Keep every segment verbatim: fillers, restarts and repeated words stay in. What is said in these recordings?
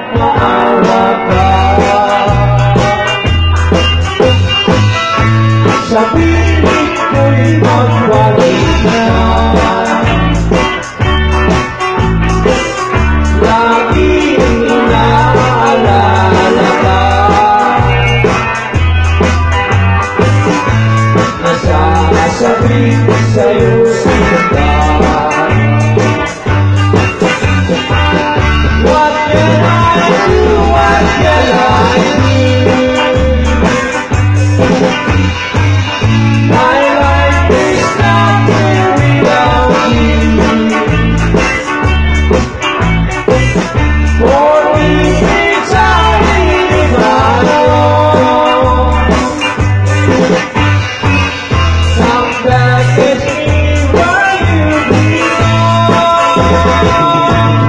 maawa ka. Sa piling ko'y magwalik na, laging inaalala ka. Nasasabi sa'yo sinta, what can I do, what can I do? My life is nothing without you. For me it's only if I know. Come back with me where you belong.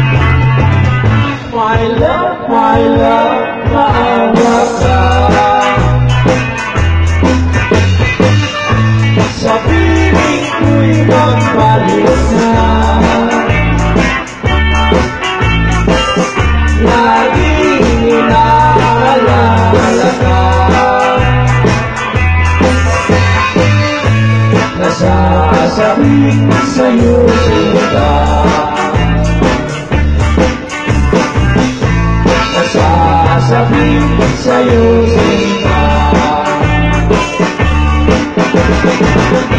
My love, my love, maawa ka. Sa piling ko'y magbalik na, laging inaalala ka. Nasasabi sa'yo sinta, nasasabi sa'yo sinta.